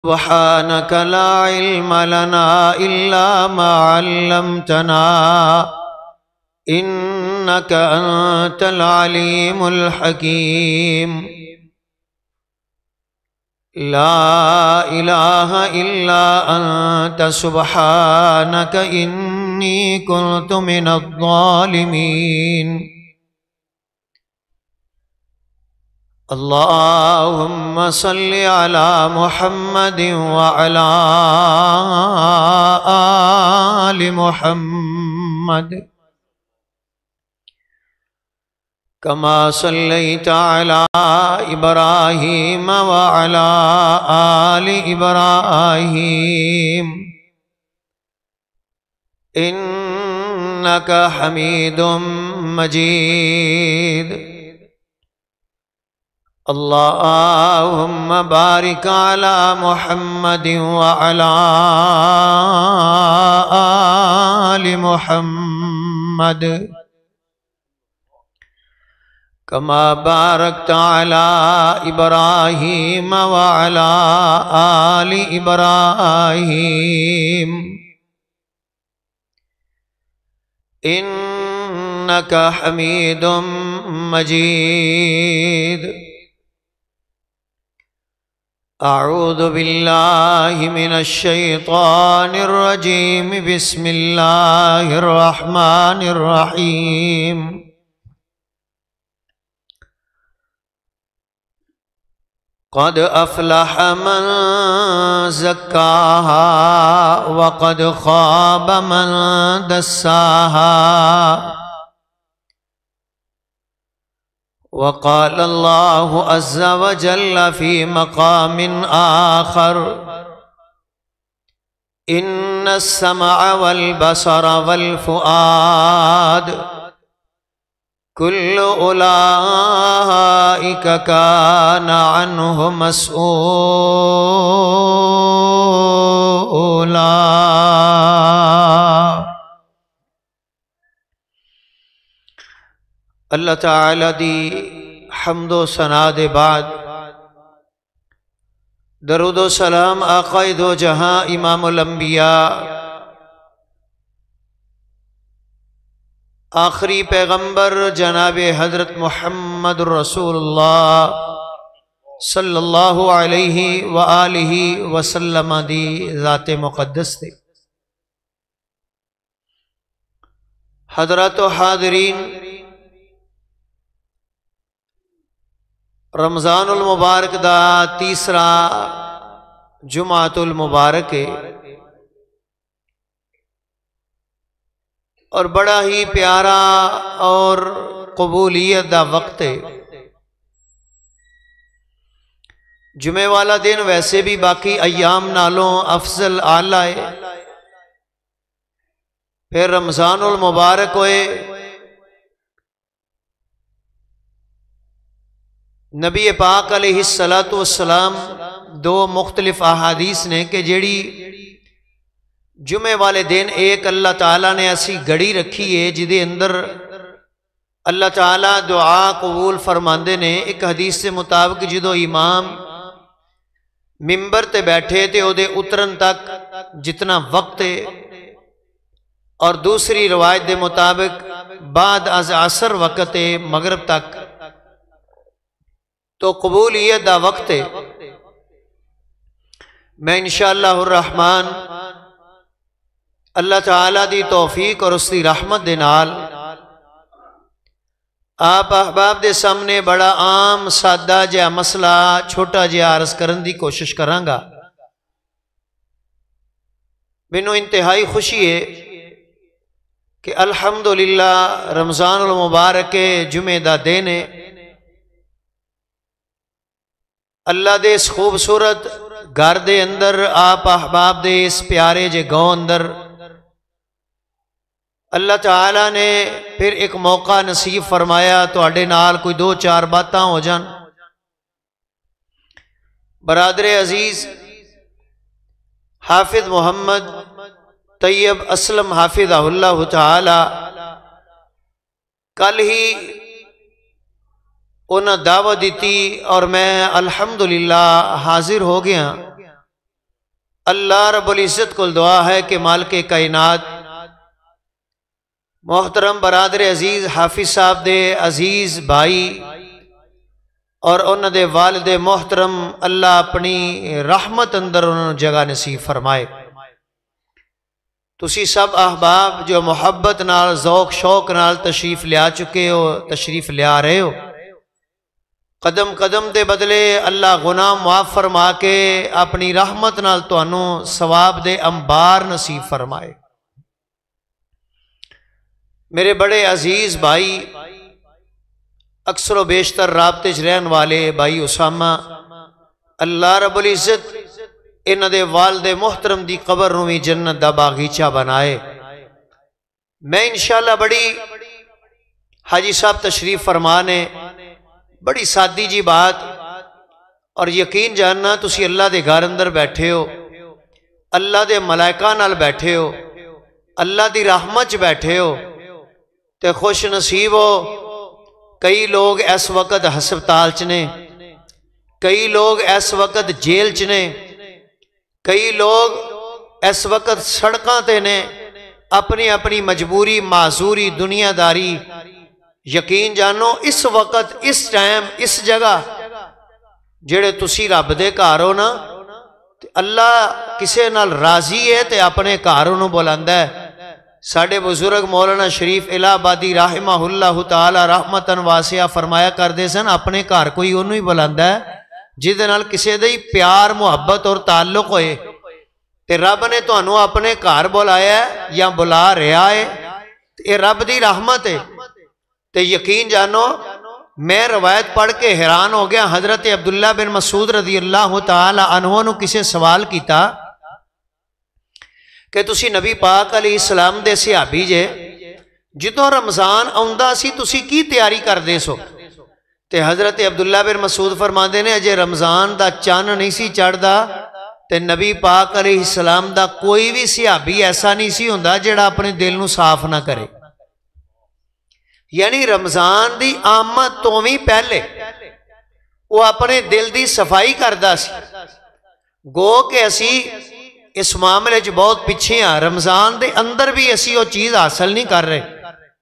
سبحانك لا علم لنا إلا ما علمتنا إنك أنت العليم الحكيم. لا إله إلا أنت سبحانك إني كنت من الظالمين. اللهم صل على محمد وعلى آل محمد كما صليت على إبراهيم وعلى آل إبراهيم إنك حميد مجيد. اللهم بارك على محمد وعلى آل محمد كما باركت على إبراهيم وعلى آل إبراهيم إنك حميد مجيد. أعوذ بالله من الشيطان الرجيم. بسم الله الرحمن الرحيم. قد أفلح من زكاها وقد خاب من دساها. وقال الله عز وجل في مقام آخر: إن السمع والبصر والفؤاد كل أولئك كان عنه مسؤولا. اللہ تعالی دی حمد و ثنا دے بعد درود و سلام آقا دو جہاں امام الانبیاء آخری پیغمبر جناب حضرت محمد رسول اللہ صلی اللہ علیہ وآلہ وسلم دی ذات مقدس دے. حضرات و حاضرین، رمضان المبارک دا تیسرا جمعۃ المبارک ہے اور بڑا ہی پیارا اور قبولیت دا وقت ہے. جمعے والا دن ویسے بھی باقی ایام نالوں افضل اعلیٰ ہے. پھر رمضان المبارک ہوئے، نبی پاک علیہ الصلاۃ والسلام دو مختلف احادیث نے کہ جیڑی جمعے والے دن ایک اللہ تعالیٰ نے ایسی گھڑی رکھی ہے جدے اندر اللہ تعالیٰ دعا قبول فرماندے نے. ایک حدیث سے مطابق جدو امام ممبر تے بیٹھے تے او دے اترن تک جتنا وقت ہے، اور دوسری روایت دے مطابق بعد از عصر وقت ہے مغرب تک، تو قبولیت دا وقت ہے. میں انشاءاللہ الرحمن اللہ تعالیٰ دی توفیق اور اس دی رحمت دے نال آپ احباب دے سامنے بڑا عام سادہ جہا مسئلہ چھوٹا جہا عرض کرن دی کوشش کرانگا. مینوں انتہائی خوشی ہے کہ الحمدللہ رمضان المبارک جمعے دا دن ہے. اللہ دے اس خوبصورت گھر دے اندر آپ احباب دے اس پیارے جے گاؤں اندر اللہ تعالیٰ نے پھر ایک موقع نصیب فرمایا تو اڈے نال کوئی دو چار باتاں ہو جان. برادر عزیز حافظ محمد طیب اسلم حافظہ اللہ تعالی کل ہی انہاں دعوت دیتی اور میں الحمدللہ حاضر ہو گیا. اللہ رب العزت کو دعا ہے کہ مالک کائنات محترم برادر عزیز حافظ صاحب دے عزیز بھائی اور انہوں دے والد محترم اللہ اپنی رحمت اندر انہوں جگہ نصیب فرمائے۔ تسی سب احباب جو محبت نال ذوق شوق نال تشریف لیا چکے ہو، تشریف لیا رہے ہو، قدم قدم دے بدلے اللہ گناہ معاف فرما کے اپنی رحمت نال تانوں ثواب دے انبار نصیب فرمائے۔ میرے بڑے عزیز بھائی، اکثر و بیشتر رابطے رہن والے بھائی اسامہ، اللہ رب العزت انہاں دے والد محترم دی قبر نوں وی جنت دا باغیچہ بنائے۔ میں انشاءاللہ بڑی حاجی صاحب تشریف فرمانے بڑی سادی جی بات، اور یقین جاننا تسی اللہ دے گھر اندر بیٹھے ہو، اللہ دے ملائکہ نال بیٹھے ہو، اللہ دی رحمت چ بیٹھے ہو تے خوش نصیب ہو۔ کئی لوگ اس وقت ہسپتال چ نے، کئی لوگ اس وقت جیل چ نے، کئی لوگ اس وقت سڑکاں تے نے، اپنی اپنی مجبوری معذوری دنیا داری۔ یقین جانو اس وقت اس ٹائم اس جگہ جڑے تسی رب دے گھر ہو نا، اللہ کسے نال راضی ہے تے اپنے گھر نوں بلاندا ہے۔ ساڈے بزرگ مولانا شریف الہ آبادی رحمہ اللہ تعالی رحمتاً واسعہ فرمایا کردے سن، اپنے گھر کوئی انہوں ہی بلاندا ہے جہدے نال کسے دے پیار محبت اور تعلق ہوئے۔ تے رب نے تانوں اپنے گھر بلایا ہے یا بلا رہا ہے، یہ رب دی رحمت ہے۔ تے یقین جانو میں روایت پڑھ کے حیران ہو گیا۔ حضرت عبداللہ بن مسعود رضی اللہ تعالی عنہ نو کسے سوال کیتا کہ تسی نبی پاک علیہ السلام دے صحابی جے، جدوں رمضان آندا سی تسی کی تیاری کردے سو؟ تے حضرت عبداللہ بن مسعود فرماندے نے اجے رمضان دا چان نہیں سی چڑھدا تے نبی پاک علیہ السلام دا کوئی بھی صحابی ایسا نہیں سی ہوندا جڑا اپنے دل نو صاف نہ کرے۔ یعنی رمضان دی آمد تو بھی پہلے وہ اپنے دل دی صفائی کردا سی۔ گو کہ اسی اس معاملے جو بہت پیچھے ہیں، رمضان دے اندر بھی اسی وہ چیز حاصل نہیں کر رہے،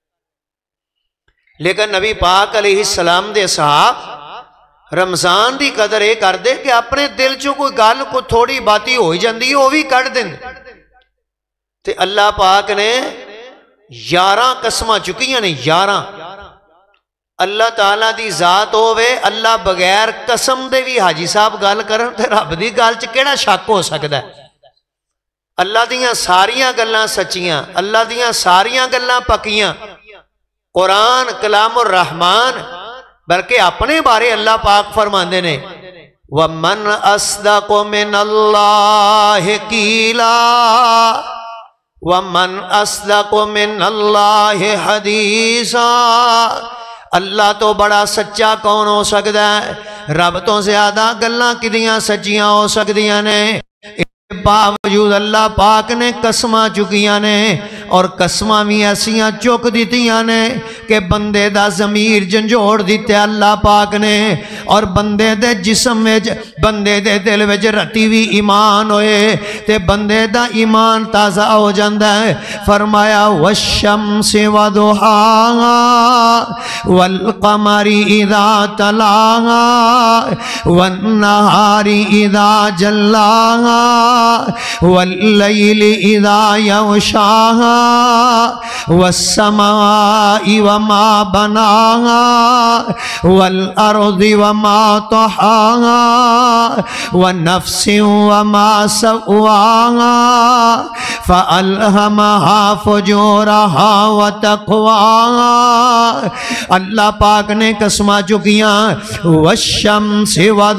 لیکن نبی پاک علیہ السلام دے صحاب رمضان دی قدر یہ کر دے کہ اپنے دل چو کوئی گل کو تھوڑی باتی ہوئی جاندی وہ بھی کٹ دیں۔ تے اللہ پاک نے 11 قسمہ چکیاں نے، 11 اللہ تعالیٰ دی ذات ہوئے، اللہ بغیر قسم دے بھی حاجی صاحب گل کرن تے رب دی گل چ کیڑا شک ہو سکدا ہے؟ اللہ دیاں ساریاں گلاں سچیاں، اللہ دیاں ساریاں گلاں پکیاں، قرآن کلام الرحمن، بلکہ اپنے بارے اللہ پاک فرماندے نے وَمَنْ أَصْدَقُ مِنَ اللَّهِ قِيلًا وَمَنْ أَصْدَقُ مِنَ اللَّهِ حَدِيثًا۔ اللہ تو بڑا سچا کون ہو سکتا ہے؟ رب تو زیادہ گلاں کدیاں سچیاں ہو سکدیاں نے۔ باوجود اللہ پاک نے قسمہ چکیاں نے، اور قسمہ بھی ایسیاں چک دیتیاں نے کہ بندے دا ضمیر جنجوڑ دیتے اللہ پاک نے، اور بندے دے جسم وچ بندے دے دل وچ رتی بھی ایمان ہوئے تے بندے دا ایمان تازہ ہو جاندہ ہے۔ فرمایا والشمس وضحاہا والقمر اذا تلاہا والنہار اذا جلاہا واللیل اذا یغشاہا والسماء وما بناها والأرض وما طحاها والنفس وما سواها فألهمها فجورها وتقواها۔ اللہ پاک نے قسمہ چکیاں والشمس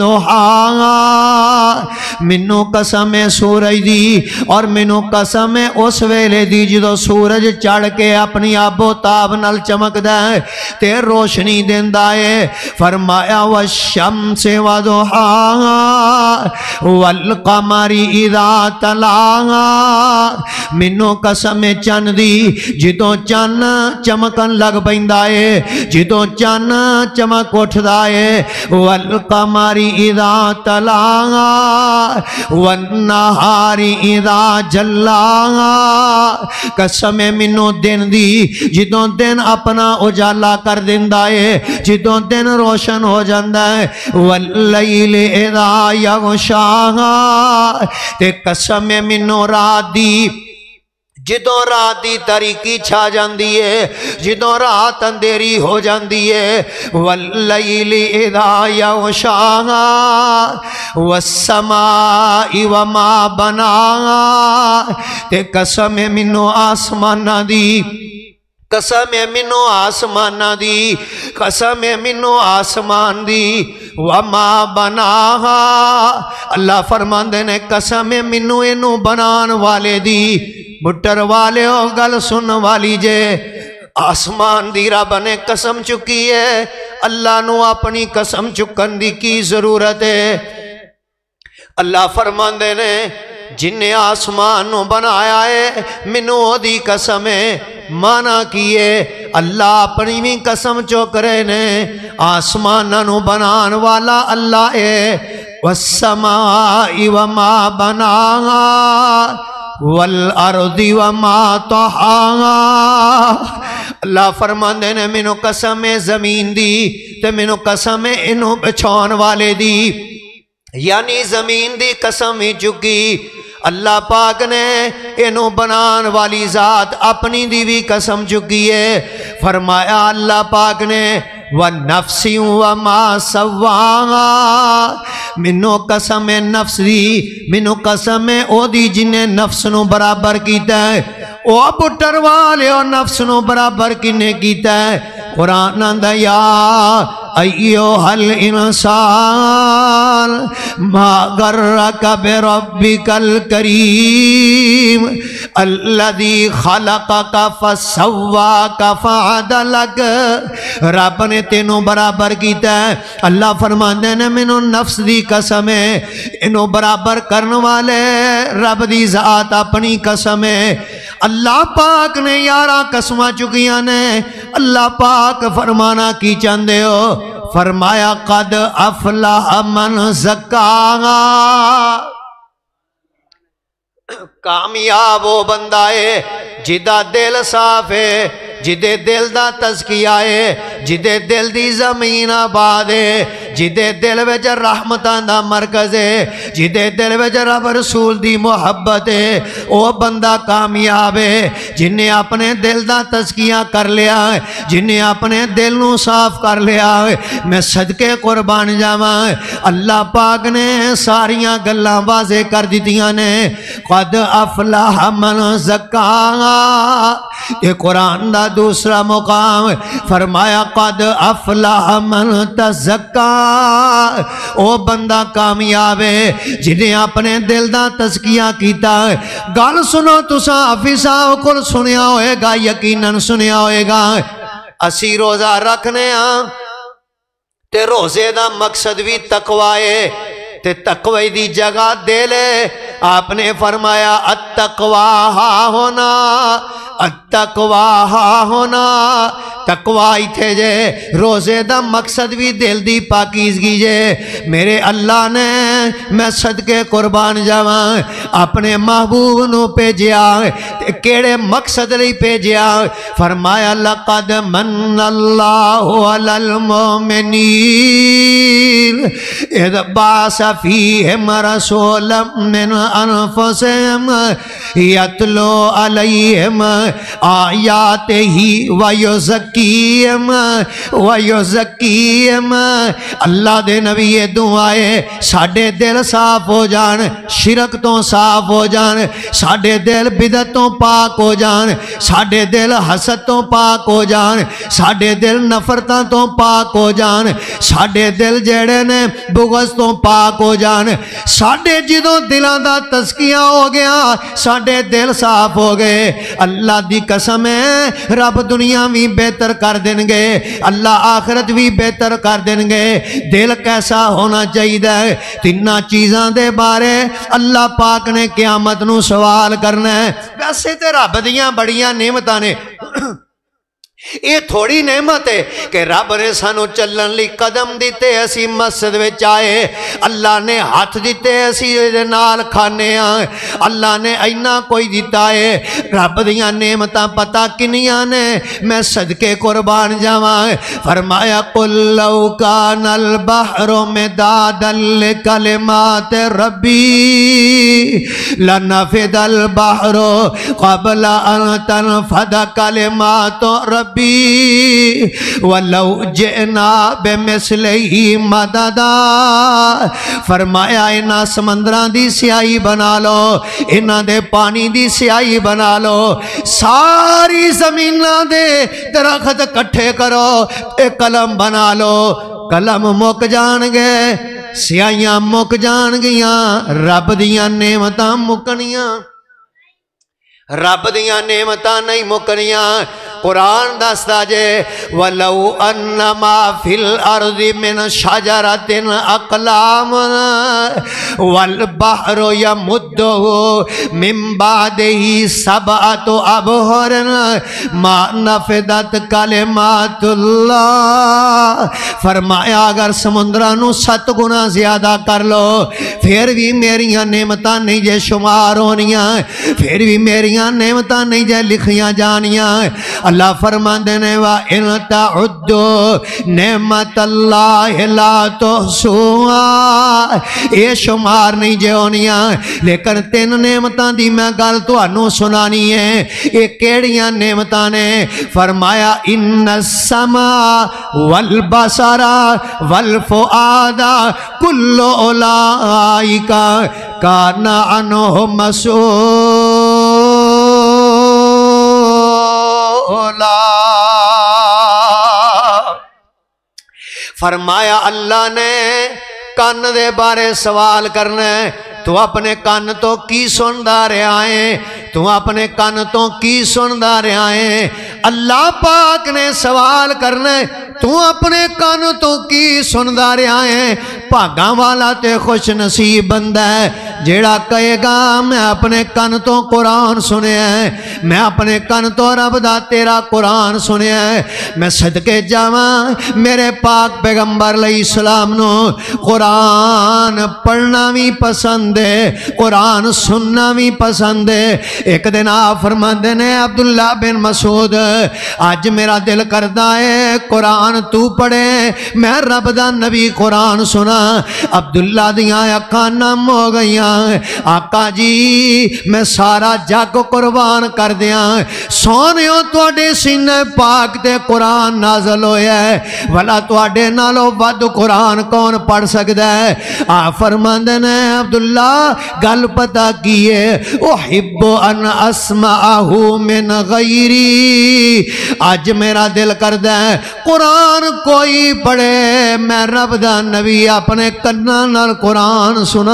وضحاها، منو قسم سورج دی، اور منو قسم اس ویلے دی جدو سورج چڑھ کے اپنی آب و تاب نال چمکدا ہے تے روشنی دیندا ہے۔ فرمایا والشمس وضحاها والقمر اذا تلاها، منو قسم چن دی جدو چن چمکن لگ پیندا ہے، جدو چن چمک اٹھدا ہے، والقمر اذا تلاها والنہار والنہاری اذا جلا، قسم مینوں دن دی جدوں دن اپنا اجالا کر دیندا ہے، جدوں دن روشن ہو جاندا ہے، واللیل اذا یغشا، تے قسم مینوں رات دی جدوں رات دی تاریکی چھا جاندی ہے، جدوں رات اندھیری ہو جاندی ہے، واللیل اذا یغشا والسماء وما بناہا، تے قسم مینوں آسمانہ دی، قسم مینوں آسمانہ دی، قسم مینوں آسمان دی، وما بناہا، اللہ فرماندے نے قسم مینوں اینوں بنان والے دی۔ بٹر والے ہو گل سن والی جے، آسمان دی رب نے قسم چکی ہے، اللہ نو اپنی قسم چکن دی کی ضرورت ہے؟ اللہ فرماندے نے جن نے آسمان نو بنایا ہے منو دی قسم ہے، مانا کیے اللہ اپنی بھی قسم چک رہے نے، آسمان نو بنان والا اللہ ہے، والسماء وما بناہا والارض وما طحاہا، اللہ فرماندے نے مینوں قسم زمین دی تے مینوں قسم انہوں بچھون والے دی، یعنی زمین دی قسم ہی چکی، اللہ پاک نے انہوں بنان والی ذات اپنی دی بھی قسم چکی ہے، فرمایا اللہ پاک نے وَنَفْسٍ وَمَا سَوَّاهَا، منو قسم نفس دی، منو قسم او دی جن نفس نو برابر کیتا ہے، او پٹر والے او نفس نو برابر کنے کیتا ہے؟ قرآن آندا یا ایوہ الانسان ما غرک بربک الکریم الذی خلقک فسواک فعدلک، رب نے تینوں برابر کیتا ہے، اللہ فرماندے نے منو نفس دی قسم ہے، انہوں برابر کرن والے رب دی ذات اپنی قسم ہے، اللہ پاک نے یارہ قسمہ چکیاں نے، اللہ پاک فرمانا کی چاندے ہو، فرمایا قد افلح من زکاہا، کامیاب وہ بندہ ہے جدہ دل صاف ہے، جدے دل دا تزکیہ ہے، جدے دل دی زمین آباد ہے، جدے دل وچ رحمتاں دا مرکز ہے، جدے دل وچ رب رسول دی محبت ہے، او بندہ کامیاب ہے جنہیں اپنے دل دا تزکیہ کر لیا ہے، جنہیں اپنے دل نو صاف کر لیا ہے۔ میں صدقے قربان جاواں، اللہ پاک نے ساریاں گلاں واضح کر دیتیاں نے، قد افلح من زکاہا، یہ قرآن دا دوسرا مقام، فرمایا قد افلح من تزکا، او بندہ کامیاب ہے جنہیں اپنے دل دا تزکیہ کیتا ہے۔ گل سنو تساں حافظاں کل سنیا ہوئے گا، یقیناً سنیا ہوئے گا، اسی روزہ رکھنے ہاں تے روزے دا مقصد بھی تقوی ہے، تے تقوی دی جگہ دل ہے، آپ نے فرمایا التقوی ہا ہونا، التقوی ہا ہونا، تقوی تھے جے روزے دا مقصد بھی دل دی پاکیزگی جے۔ میرے اللہ نے میں صدقے قربان جاواں اپنے محبوب نو پیجیا، کیڑے مقصد لئی پیجیا؟ فرمایا لقد من اللہ علی المؤمنین اذ بعث فیہم رسولا من انفسہم یتلو علیہم آیاتہی وَيُزَكِّيهِمْ، اللہ دے نبی یہ دعائے ساڑھے دل صاف ہو جان، شرک تو صاف ہو جان، ساڑھے دل بدعت تو پاک ہو جان، ساڑھے دل حسد تو پاک ہو جان، ساڑھے دل نفرتاں تو پاک ہو جان، ساڑھے دل جیڑے نے بغض تو پاک ہو جان، ساڑھے جدوں دلان دا تزکیہ ہو گیا ساڑھے دل صاف ہو گئے۔ اللہ دی قسم ہے رب دنیا بھی بہتر کر دیں گے، اللہ آخرت بھی بہتر کر دیں گے۔ دل کیسا ہونا چاہیے؟ تینہ چیزاں دے بارے اللہ پاک نے قیامت نو سوال کرنا ہے۔ ویسے تے رب دیاں بڑیاں نعمتاں نے، یہ تھوڑی نعمت ہے کہ رب نے سانو چلن لی قدم دیتے اسی مسجد وچ آئے، اللہ نے ہاتھ دیتے اسی دے نال کھانے آئے، اللہ نے اینا کوئی دیتا ہے۔ رب دیاں نعمتاں پتہ کنیاں نے، میں صدقے قربان جاواں۔ فرمایا قل لو کان البحر مدادا لکلمات ربی لنفد البحر قبل ان تنفد کلمات ربی وَلَوْ جِئْنَا بِمِثْلِهِ مَدَدًا۔ فرمایا انہاں سمندران دی سیاہی بنا لو، انہاں دے پانی دی سیاہی بنا لو، ساری زمیناں دے درخت کٹھے کرو، ایک قلم بنا لو، قلم مک جان گے، سیاہیاں مک جان گیاں، رب دیاں نعمتاں مکنیاں، رب دیاں نعمتاں نہیں مکنیاں۔ قرآن دستا جے وَلَوْ أَنَّمَا فِي الْأَرْضِ مِنْ شَجَرَةٍ أَقْلَامٌ وَالْبَحْرُ يَمُدُّهُ مِنْ بَعْدِهِ سَبْعَةُ أَبْحُرٍ مَا نَفِدَتْ كَلِمَاتُ اللَّهِ۔ فرمایا اگر سمندرانو 7 گنا زیادہ کر لو پھر بھی میریاں نعمتاں نہیں جے شمار ہونیاں، پھر بھی میریاں نعمتاں نہیں جے لکھیاں جانیاں۔ اللہ فرماندے نے وَإِن تَعُدُّوا نِعْمَتَ اللَّهِ لَا تُحْصُوهَا، یہ شمار نہیں جے ہونیاں، لیکن 3 نعمتاں دی میں گل تانوں سنانی ہے۔ یہ کیڑیاں نعمتاں نے؟ فرمایا ان السماء والبصر والفؤاد کل اولئک کان عنہ مسئولا۔ فرمایا اللہ نے کان دے بارے سوال کرنا ہے، تو اپنے کان تو کی سندا رہا ہے، تو اپنے کان تو کی سندا رہا ہے۔ اللہ پاک نے سوال کرنا ہے، تو اپنے کان تو کی سندا رہا ہے۔ بھاگاں والا تے خوش نصیب بندہ ہے جیڑا کہے گا میں اپنے کان تو قرآن سنے ہیں، میں اپنے کان تو رب دا تیرا قرآن سنے ہیں۔ میں صدقے جاواں میرے پاک پیغمبر علیہ السلام نو قرآن پڑھنا بھی پسند ہے، قرآن سننا بھی پسند ہے۔ ایک دن آپ فرماندے نے عبداللہ بن مسعود آج میرا دل کردہ ہے قرآن تو پڑھے، میں رب دا نبی قرآن سنا۔ عبداللہ دیاں اکھاں نم ہو گئیاں، آقا جی میں سارا جگ قربان کر دیاں، سونیوں تواڈے سینے پاک تے قرآن نازل ہویا ہے، بھلا تواڈے نالوں ود قرآن کون پڑھ سکدا ہے؟ آپ فرماندے نے عبداللہ گل پتہ کیے احب ان اسمعہ من غیری، آج میرا دل کردہ ہے قرآن کوئی پڑھے، میں رب دا نبی اپنے کناں نال قرآن سنا،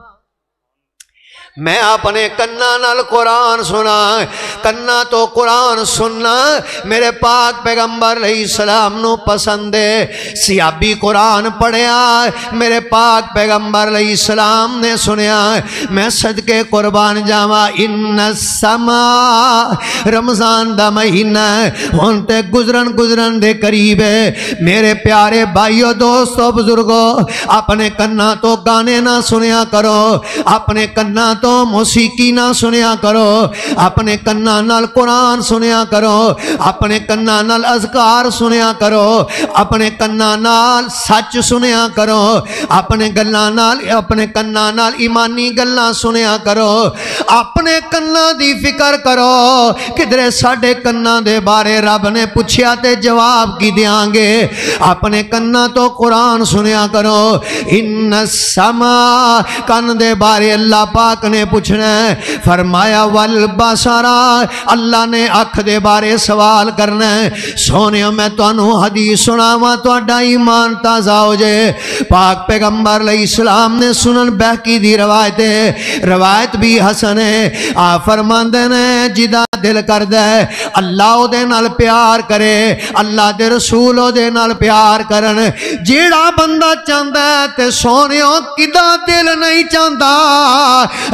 میں اپنے کناں نال قرآن سنا۔ کناں تو قرآن سننا میرے پاک پیغمبر علیہ السلام نو پسند ہے۔ صحابی قرآن پڑھیا میرے پاک پیغمبر علیہ السلام نے سنیا، میں صدقے قربان جاواں۔ ان السماء رمضان دا مہینہ ہن تے گزرن دے قریب ہے۔ میرے پیارے بھائیو دوستو بزرگو اپنے کناں تو گانے نہ سنیا کرو، اپنے کناں تو موسیقی نہ سنیا کرو، اپنے کناں نال قرآن سنیا کرو، اپنے کناں نال اذکار سنیا کرو، اپنے کناں نال سچ سنیا کرو، اپنے کناں نال ایمانی گلاں سنیا کرو، اپنے کناں دی فکر کرو کدھرے ساڈے کناں دے بارے رب نے پوچھیا تے جواب کی دیاں گے۔ اپنے کناں تو قرآن سنیا کرو۔ ان السماء کن دے بارے اللہ پاک نے پوچھنا ہے، فرمایا والبصر اللہ نے اکھ دے بارے سوال کرنا ہے۔ سونیو میں تانوں حدیث سناواں تہاڈا ایمان تازہ ہو جائے۔ پاک پیغمبر علیہ السلام نے سنن بہقی دی روایت ہے، روایت بھی حسن ہے۔ آپ فرماندے نے جدا دل کردہ ہے اللہ او دے نال پیار کرے، اللہ دے رسول او دے نال پیار کرن، جیڑا بندہ چاہتا ہے تے سونیو کدا دل نہیں چاہتا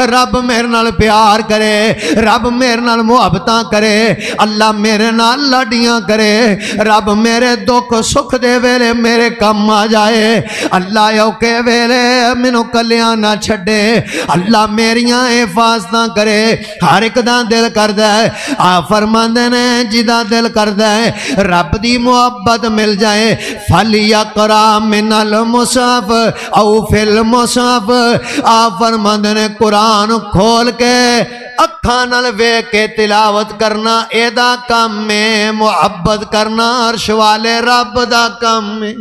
رب میرے نال پیار کرے، رب میرے نال محبتاں کرے، اللہ میرے نال لاڈیاں کرے، رب میرے دکھ سکھ دے ویلے میرے کم آ جائے، اللہ اوکے ویلے مینوں کلیاں نہ چھڈے، اللہ میریاں حفاظتاں کرے۔ ہر ایک دا دل کردا ہے، فرماندے نے جدا دل کردا ہے رب دی محبت مل جائے، فَلْيَقْرَأْ مِنَ الْمُصْحَفِ اَوْ فِي الْمُصْحَفِ، فرماندے نے قرآن کھول کے اکھاں نال ویکھ کے تلاوت کرنا اے دا کم ہے، محبت کرنا عرش والے رب دا کم ہے۔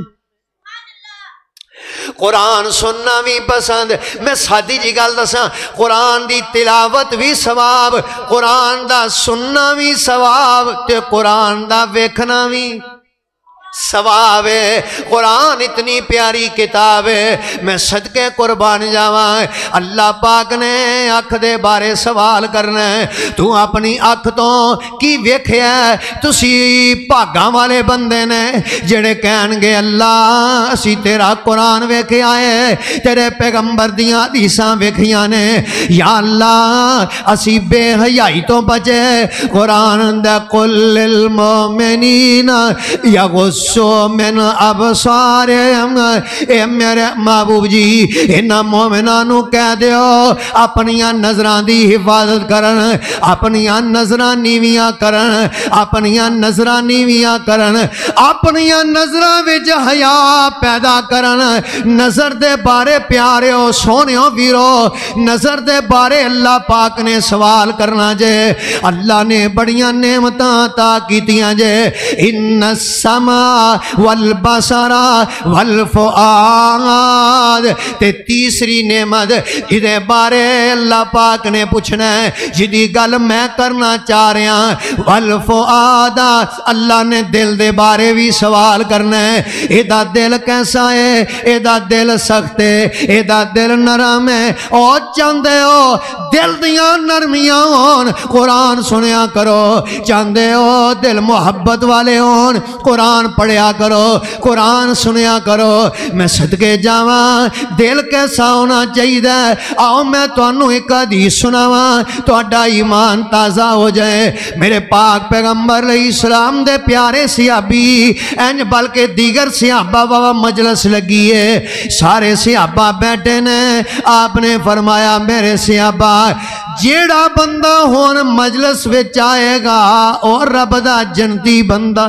قرآن سننا بھی پسند، میں سادی جی گل دساں، قرآن دی تلاوت بھی ثواب، قرآن دا سننا بھی ثواب، تے قرآن دا ویکھنا بھی ثواب ہے۔ قرآن اتنی پیاری کتاب ہے، میں صدقے قربان جاواں، اللہ پاک نے اکھ دے بارے سوال کرنا ہے، تو اپنی اکھ تو کی ویکھیا ہے؟ تسی بھاگاں والے بندے نے جڑے کہن گے اللہ اسی تیرا قرآن ویکھے آئے، تیرے پیغمبر دیاں حدیثاں ویکھیاں نے، یا اللہ اسی بے حیائی تو بچے۔ قرآن دے قل للمؤمنین یغضوا من ابصارہم، اے میرے محبوب جی انہاں مومنانوں کہہ دیو اپنیاں نظران دی حفاظت کرن، اپنیاں نظران نیویاں کرن، اپنیاں نظران نیویاں کرن، اپنیاں نظران وچ حیا پیدا کرن۔ نظر دے بارے پیاریو سونیو ویرو، نظر دے بارے اللہ پاک نے سوال کرنا جے، اللہ نے بڑیاں نعمتاں عطا کیتیاں جے، ان السماء والبصر والفؤاد، تے تیسری نعمت جدے بارے اللہ پاک نے پوچھنا ہے، جدی گل میں کرنا چاہ رہا ہوں، والفؤاد اللہ نے دل دے بارے بھی سوال کرنا ہے، ایدہ دل کیسا ہے؟ ایدہ دل سخت ہے، ایدہ دل نرم ہے، او چاندے ہو دل دیاں نرمیاں ہون قرآن سنیا کرو، چاندے ہو دل محبت والے ہون قرآن پڑھیا کرو، قرآن سنیا کرو۔ میں صدقے جاواں دل کیسا ہونا چاہیے، آؤ میں تانوں ایک حدیث سناواں تہاڈا ایمان تازہ ہو جائے۔ میرے پاک پیغمبر علیہ السلام دے پیارے صحابی انج بلکہ دیگر صحابہ بابا مجلس لگی ہے، سارے صحابہ بیٹھے نے، آپ نے فرمایا میرے صحابہ جیڑا بندہ ہون مجلس وچ آئے گا اور رب دا جنتی بندہ،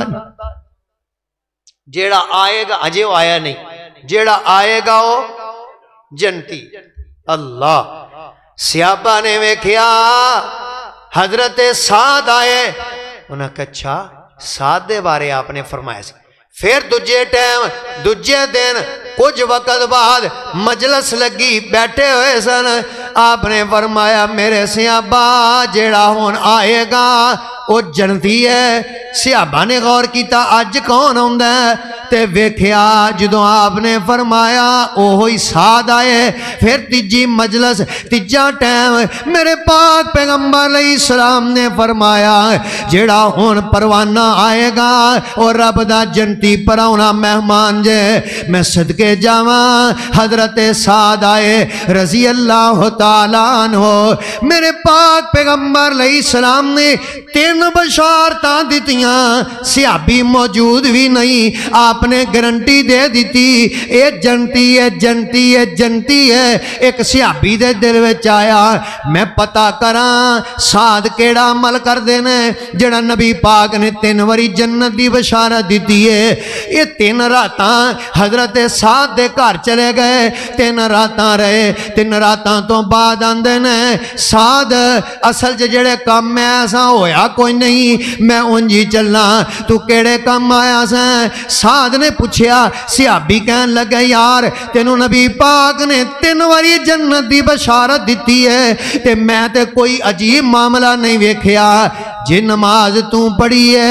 جیڑا آئے گا اجے وہ آیا نہیں، جیڑا آئے گا وہ جنتی۔ اللہ صحابہ نے ویکھیا حضرت سعد آئے، انہاں کہا اچھا سعد دے بارے آپ نے فرمایا سی۔ پھر دجے ٹائم دجے دن کچھ وقت بعد مجلس لگی بیٹھے ہوئے سن، آپ نے فرمایا میرے صحابہ جیڑا ہون آئے گا وہ جنتی ہے۔ صحابہ نے غور کیتا اج کون ہوندا ہے تے ویکھیا جدوں آپ نے فرمایا اوہی سعد آئے۔ پھر تیجی مجلس تیجا ٹائم میرے پاک پیغمبر علیہ السلام نے فرمایا جیڑا ہون پروانہ آئے گا اور رب دا جنتی پراؤنا مہمان جے۔ میں صدقے جاواں حضرت سعد آئے رضی اللہ تعالیٰ عنہ، میرے پاک پیغمبر علیہ السلام نے 3 بشارتاں دتیاں، صحابی موجود بھی نہیں، آپ نے گارنٹی دے دیتی اے جنتی ہے جنتی ہے جنتی ہے۔ ایک صحابی دے دل وچ آیا میں پتہ کراں سعد کیڑا عمل کر دینے جڑا نبی پاک نے 3 واری جنت دی بشارت دیتی ہے۔ یہ 3 راتاں حضرت سعد دے گھر چلے گئے، 3 راتاں رہے، 3 راتاں تو بعد آندے نے سعد اصل جڑے کام میں ایسا ہویا کوئی نہیں، میں انجی چلنا، تو کیڑے کام آیا سیں؟ سعد نے پوچھیا، صحابی کہن لگے یار تینوں نبی پاک نے 3 واری جنت دی بشارت دیتی ہے تے میں تے کوئی عجیب معاملہ نہیں ویکھیا، جے نماز تو پڑھی ہے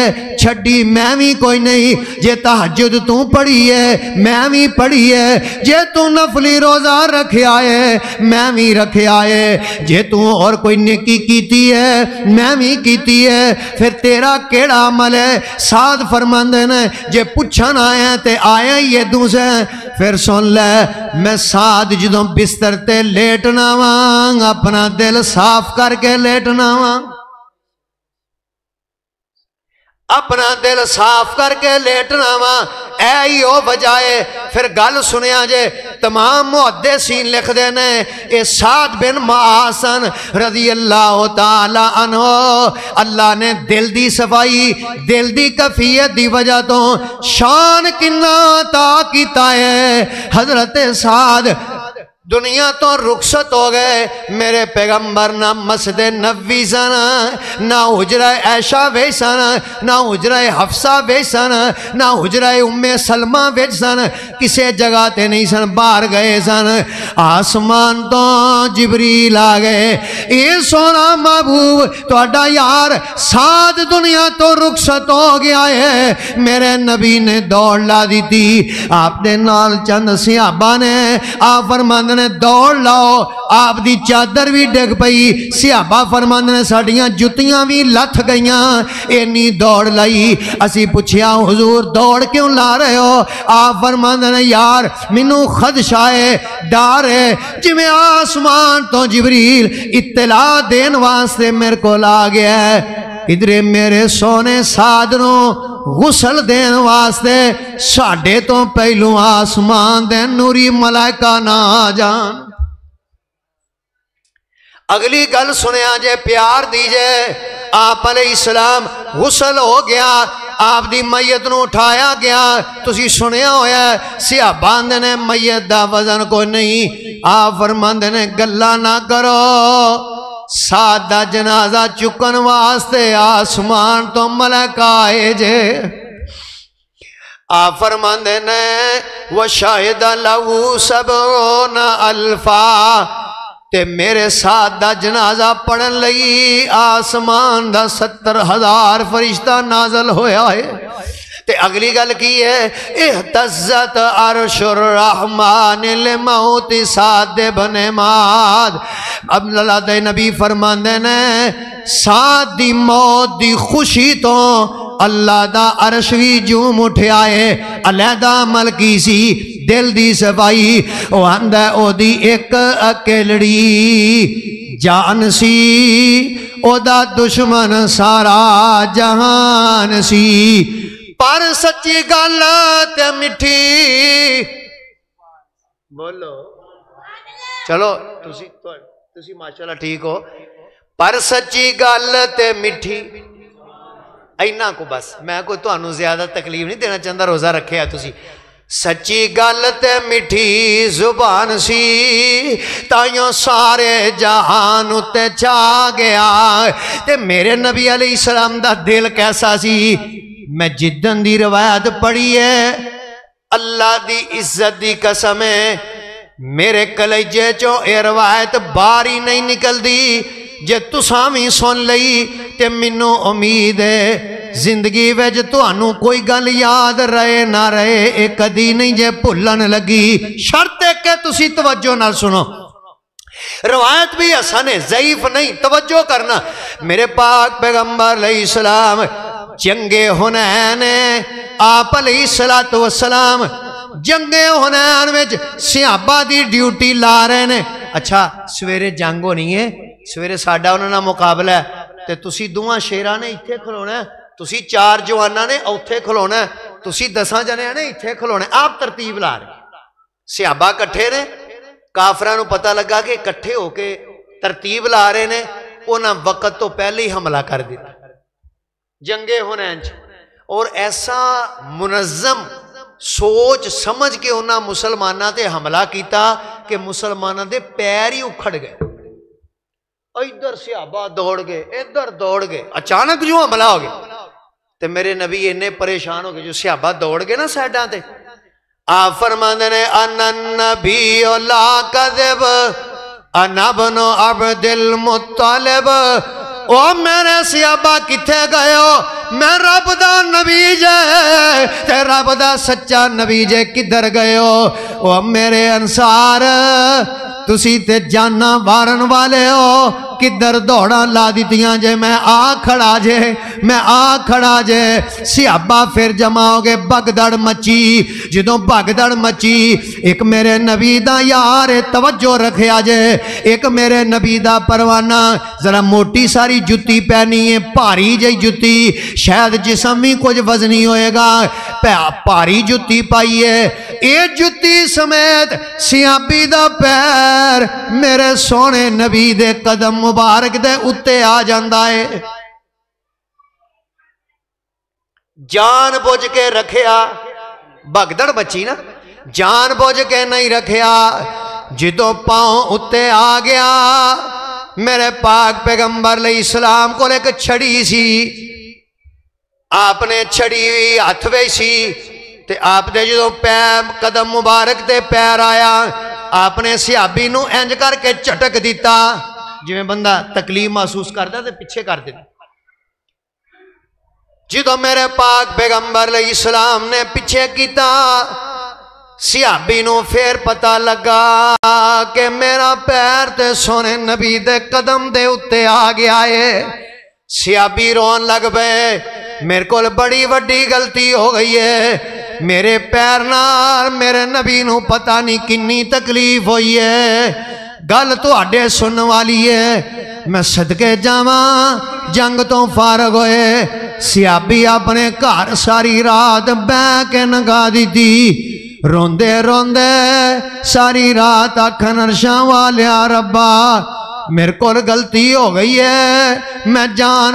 چھڈی میں بھی کوئی نہیں، جے تہجد تو پڑھی ہے میں بھی پڑھی ہے، جے تو نفلی روزہ رکھیا ہے میں بھی رکھیا ہے، جے تو اور کوئی نیکی کیتی ہے میں بھی کیتی ہے، پھر تیرا کیڑا عمل ہے؟ سعد فرماندے نے جے پوچھن آیا تے آیا یہ دوسرے۔ پھر سن لے میں سعد جدوں بستر تے لیٹنا وان اپنا دل صاف کر کے لیٹنا وان، اپنا دل صاف کر کے لیٹنا وا، اے ہی او بجائے۔ پھر گل سنیا جے تمام محدثین لکھ دینے اے سعد بن معاذ رضی اللہ تعالی عنہ، اللہ نے دل دی صفائی دل دی کفیت دی وجہ تو شان کنا عطا کیتا ہے۔ حضرت سعد دنیا تو رخصت ہو گئے، میرے پیغمبر نہ مسجد نبوی سن، نہ حجرہ عائشہ وچ سن، نہ حجرہ حفصہ وچ سن، نہ حجرہ ام سلمہ وچ سن، کسے جگہ تے نہیں سن، باہر گئے سن۔ آسمان تو جبریل آ گئے، اے سونا محبوب تہاڈا یار سعد دنیا تو رخصت ہو گیا ہے۔ میرے نبی نے دوڑ لا دی تھی، آپ دے نال چند صحابہ نے آپ فرماندے نے دوڑ لاؤ، آپ دی چادر بھی ڈگ پئی، صحابہ فرماندے نے ساڈیاں جتیاں بھی لتھ گئیاں، اینی دوڑ لائی۔ اسی پوچھیا حضور دوڑ کیوں لا رہے ہو؟ آپ فرماندے نے یار مینوں خدشہ ہے، ڈر ہے، جویں آسمان تو جبریل اطلاع دین واسطے میرے کو لا گیا ہے، ادھر میرے سونے سعد نو غسل دین واسطے ساڈے تو پہلو آسمان دے نوری ملائکہ نہ آ جان۔ اگلی گل سنیا جے پیار دیجے، آپ علیہ السلام غسل ہو گیا، آپ دی میت نو اٹھایا گیا، تسی سنیا ہویا ہے صحابہ نے میت دا وزن کو نہیں، آپ فرماندے نے گلا نہ کرو، سعد دا جنازہ چکن واسطے آسمان تو ملائکہ آئے جے۔ آپ فرماندے نے وَشَاہِدَ لَهُ سَبْعُونَ أَلْفًا، تے میرے ساتھ دا جنازہ پڑھن لئی آسمان دا 70,000 فرشتہ نازل ہویا ہے۔ تے اگلی گل کی ہے اہتزت عرش الرحمن لموت سعد بن معاذ، اب اللہ دے نبی فرماندے نے سعد دی موت دی خوشی تو اللہ دا عرش بھی جوم اٹھیا ہے، علیحدہ عمل کی سی دل دی صفائی، او آندہ او دی ایک اکیلڑی جان سی، او دا دشمن سارا جہان سی، پر سچی گل تے مٹھی بولو چلو تسی ماشاءاللہ ٹھیک ہو، پر سچی گل تے مٹھی اینا کو بس، میں کوئی تو انہوں زیادہ تکلیف نہیں دینا چاہتا، روزہ رکھے ہے تسی، سچی گل تے مٹھی زبان سی تائیوں سارے جہان تے چاہ گیا، تے میرے نبی علیہ السلام دا دل کیسا سی؟ میں جدن دی روایت پڑھی ہے، اللہ دی عزت دی قسم ہے میرے کلیجے چو اے روایت باری نہیں نکل دی، جے تساں بھی سن لئی تے منو امید ہے زندگی ویج تو انو کوئی گل یاد رہے نہ رہے ایک کدی نہیں جے بھولن لگی، شرط ہے کہ تسی توجہ نہ سنو، روایت بھی حسن ہے ضعیف نہیں، توجہ کرنا۔ میرے پاک پیغمبر علیہ السلام جنگ حنین آپ علیہ السلام جنگ حنین میں صحابہ دی ڈیوٹی لا رہے نے، اچھا سویرے جنگو نہیں ہے، سویرے ساڑھا انہوں نے مقابلہ ہے، تے تسی دوہاں شیرہ نے اتھے کھلونا ہے، تسی 4 جوانہ نے اوتھے کھلونا ہے، تسی 10 جنے نے اتھے کھلونا ہے، آپ ترتیب لا رہے صحابہ کٹھے نے، کافرانو پتہ لگا کہ کٹھے ہو کے ترتیب لا رہے نے، انہاں وقت تو پہلے ہی حملہ کر دیتا جنگ حنین، اور ایسا منظم سوچ سمجھ کے انہاں مسلمانہ تے حملہ کیتا کہ مسلمانہ دے پیر ہی اکھڑ گئے، ادھر صحابہ دوڑ گئے ادھر دوڑ گئے، اچانک جو حملہ ہو گئے، تے میرے نبی انہیں پریشان ہو گئے، جو صحابہ دوڑ گئے نا سیڈاں تے، آپ فرماندے نے انا النبی لا کذب انا ابن عبد المطلب، او میرے صحابہ کتھے گئے ہو؟ میں رب دا نبی جے تے رب دا سچا نبی جے کدھر گئے ہو؟ او میرے انصار تسی تے جانا وارن والے ہو، کدھر دوڑا لا دیتیاں جے؟ میں آ کھڑا جے، میں آ کھڑا جے۔ صحابہ پھر جمع ہو گئے، بگدڑ مچی۔ جدوں بگدڑ مچی، ایک میرے نبی دا یار توجہ رکھیا جے، ایک میرے نبی دا پروانہ ذرا موٹی ساری جتی پہنی ہے، پاری جی جتی، شاید جسم ہی کچھ وزنی ہوئے گا، پاری جتی پائی ہے۔ اے جتی سمیت صحابی دا پیر میرے سونے نبی دے قدم مبارک دے اتے آ جاندا ہے۔ جان بوجھ کے رکھیا، بگدڑ بچی نا، جان بوجھ کے نہیں رکھیا۔ جدوں پاؤں اتے آ گیا، میرے پاک پیغمبر علیہ السلام کو ایک چھڑی سی، آپ نے چھڑی ہوئی ہاتھ وچ سی تے آپ دے جدوں پیر قدم مبارک تے پیر آیا، آپ نے صحابی نو انج کر کے چٹک دیتا جویں بندہ تکلیف محسوس کردا تے پیچھے کر دیتا۔ جدوں میرے پاک پیغمبر علیہ السلام نے پیچھے کیتا، صحابی نو پھر پتہ لگا کہ میرا پیر تے سونے نبی دے قدم دے اتے آ گیا ہے۔ صحابی رون لگ پئے، میرے کول بڑی وڈی غلطی ہو گئی ہے، میرے پیر نال میرے نبی نو پتہ نہیں کنی تکلیف ہوئی ہے، گل تواڈے سنن والی ہے، میں صدقے جاواں۔ جنگ تو فارغ ہوئے، صحابی اپنے گھر ساری رات بیٹھ کے لنگا دیتی، روندے روندے ساری رات آکھن عرشاں والیا ربا میرے کول غلطی ہو گئی ہے، میں جان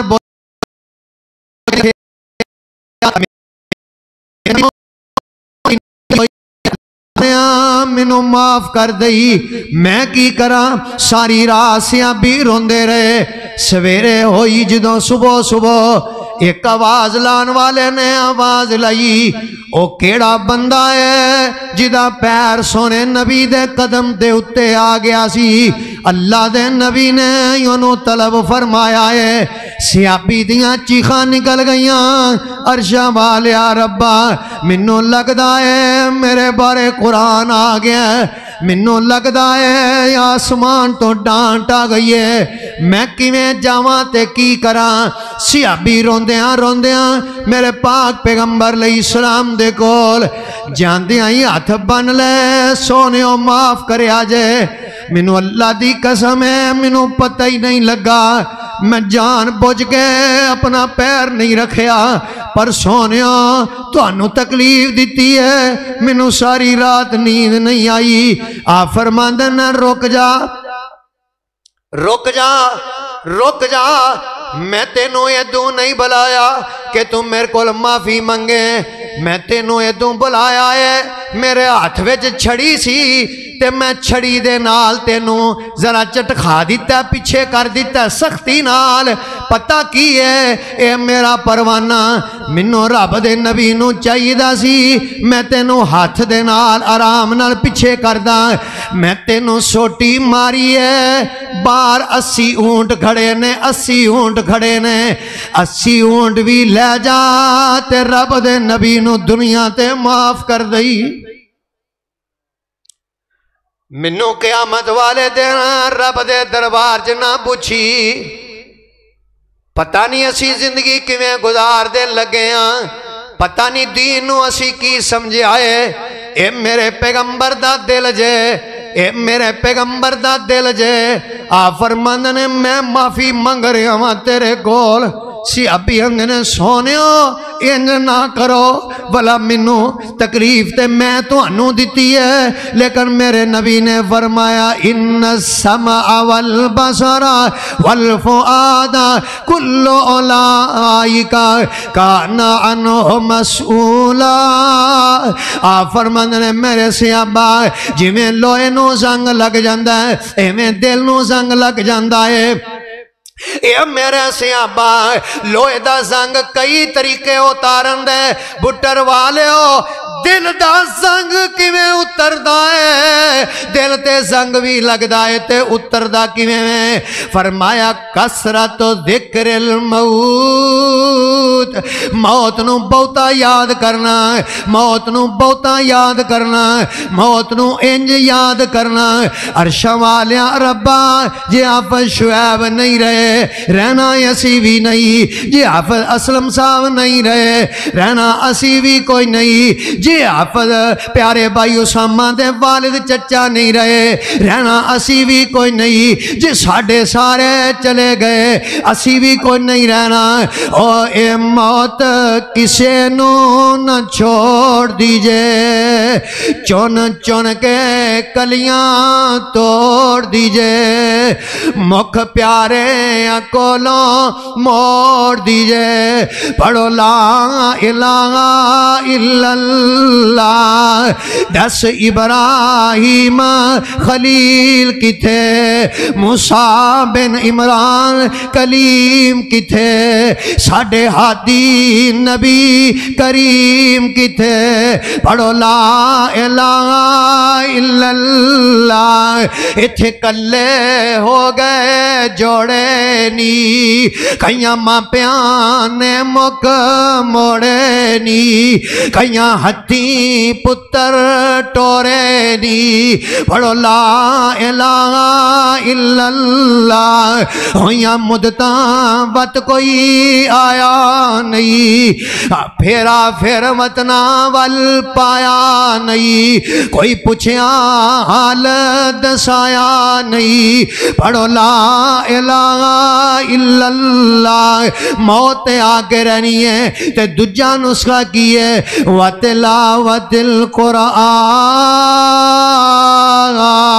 مینوں معاف کر دئی، میں کی کراں؟ ساری رات صحابی روندے رہے۔ سویرے ہوئی جدوں صبح صبح ایک آواز لان والے نے آواز لائی، او کیڑا بندہ ہے جدا پیر سونے نبی دے قدم دے اتے آ گیا سی؟ اللہ دے نبی نے یونوں طلب فرمایا ہے۔ صحابی دیاں چیخاں نکل گئیاں، عرشاں والیا ربا منوں لگدا ہے میرے بارے قرآن آ گیا ہے، منوں لگدا ہے آسمان تو ڈانٹ آ گئی ہے، میں کیویں جاواں تے کی کراں؟ صحابی روندیاں روندیاں میرے پاک پیغمبر علیہ السلام دے کول جاندیاں ہی ہاتھ بن لے، سونیو معاف کریا جے، منوں اللہ دی قسم ہے منوں پتہ ہی نہیں لگا، میں جان بوجھ کے اپنا پیر نہیں رکھیا، پر سونیو تانوں تکلیف دیتی ہے، منوں ساری رات نیند نہیں آئی۔ آپ فرماندے نے رک جا رک جا رک جا، میں تینوں ادوں نہیں بلایا کہ تم میرے کول معافی منگے، میں تینوں ادوں بلایا ہے، میرے ہاتھ وچ چھڑی سی تے میں چھڑی دے نال تینوں ذرا چٹکھا دیتا، پیچھے کر دیتا سختی نال۔ پتہ کی ہے اے میرا پروانہ منوں رب دے نبی نو چاہیے دا سی، میں تینوں ہاتھ دے نال آرام نال پیچھے کردا، میں تینوں سوٹی ماری ہے، بار 80 اونٹ کھڑے نے، 80 اونٹ کھڑے نے، 80 اونٹ بھی لے جا تے رب دے نبی نو دنیا تے معاف کر دئی۔ منوں قیامت والے دن رب دے دربار چ نہ پوچھی، پتہ نہیں اسی زندگی کیویں گزار دے لگے ہاں، پتہ نہیں دین نو اسی کی سمجھے آئے۔ اے میرے پیغمبر دا دل جے، اے میرے پیغمبر دا دل جے، آپ فرماندے نے میں معافی منگ رہا ہاں تیرے کول۔ صحابی اندے نے سونیو انج نہ کرو، بلا منوں تکلیف تے میں تانوں دتی ہے، لیکن میرے نبی نے فرمایا ان السمع والبصر والفؤاد کل اولئک کان عنہ مسئولا۔ آپ فرماندے نے میرے صحابہ جویں لوہے نو زنگ لگ جاندا ہے ایویں دل نو زنگ لگ جاندا ہے۔ اے میرے صحابہ لوہے دا زنگ کئی طریقے اتارن دے، بٹر والے ہو دل دا زنگ کیویں اتردا ہے دل تے زنگ بھی لگدا ہے تے اتردا کیویں میں فرمایا کثرت ذکر الموت موت نو بہتا یاد کرنا موت نو بہتا یاد کرنا موت نو انج یاد کرنا عرشاں والیاں ربا جے حافظ شعیب نہیں رہے رہنا اسی بھی نہیں جے حافظ اسلم صاحب نہیں رہے رہنا اسی بھی کوئی نہیں جے حافظ پیارے بھائی اسامہ دے والد چچا نہیں رہے رہنا اسی بھی کوئی نہیں جے ساڑھے سارے چلے گئے اسی بھی کوئی نہیں رہنا او اے موت کسے نو نہ چھوڑ دیجے چون چون کے کلیاں توڑ دیجے مکھ پیارے کولوں موڑ دیجے پڑھو لا الہ الا اللہ دس ابراہیم خلیل کی تھے موسیٰ بن عمران کلیم کی تھے ساڑھے ہادی نبی کریم کی تھے پڑھو لا الہ الا اللہ اتھے کلے ہو گئے جوڑے نی کئیاں ماں پیانے مک موڑے نی کئیاں ہتھی پتر ٹورے نی پڑھو لا الہ الا اللہ ہویاں مدتاں بات کوئی آیا نہیں پھیرا پھر وطنہ وال پایا نہیں کوئی پوچھیا حال دسایا نہیں پڑھو لا الہ الا اللہ موت آگے رہنی ہے تے دجا نسخہ کیے وَتِلَاوَتِ الْقُرْآنِ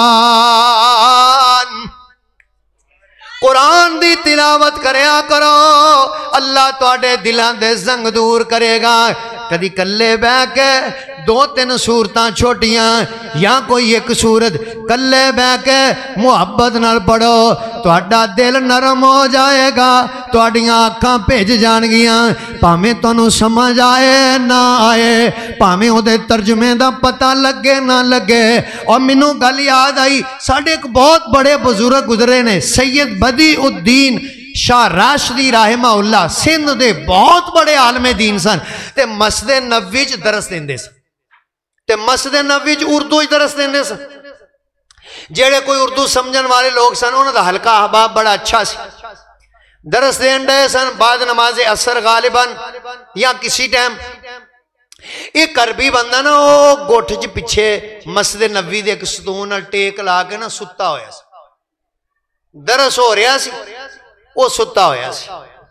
قرآن دی تلاوت کریا کرو اللہ تواڈے دلاں دے زنگ دور کرے گا کدی کلے بہ کے دو تین صورتاں چھوٹیاں یا کوئی ایک صورت کلے بہ کے محبت نال پڑھو تواڈا دل نرم ہو جائے گا تواڈیاں آنکھاں بھیج جان گیاں پاویں تانوں سمجھ آئے نہ آئے پاویں اودے ترجمے دا پتہ لگے نہ لگے اور مینوں گل یاد آئی ساڈے ایک بہت بڑے بزرگ گزرے نے سید بدیع الدین شاہ راشدی رحمہ اللہ سندھ دے بہت بڑے عالم دین سن تے مسجد نبوی وچ درس دیندے سن تے مسجد نبوی وچ اردو وچ درس دیندے سن جڑے کوئی اردو سمجھن والے لوگ سن انہاں دا حلقہ احباب بڑا اچھا سی درس دین دے سن بعد نماز عصر غالباً یا کسی ٹائم ایک عربی بندہ نا وہ گوٹھ چ پیچھے مسجد نبوی دے ایک ستون نال ٹیک لا کے نا ستا ہویا سی درس ہو رہا سی وہ ستا ہویا سی